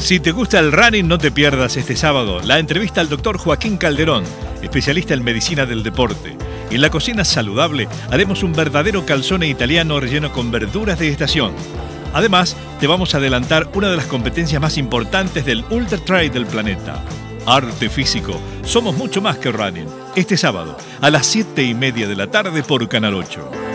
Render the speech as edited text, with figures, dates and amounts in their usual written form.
Si te gusta el running, no te pierdas este sábado la entrevista al doctor Joaquín Calderón, especialista en medicina del deporte. En la cocina saludable haremos un verdadero calzone italiano relleno con verduras de estación. Además, te vamos a adelantar una de las competencias más importantes del Ultra Trail del planeta. Arte físico. Somos mucho más que running. Este sábado, a las 7:30 de la tarde por Canal 8.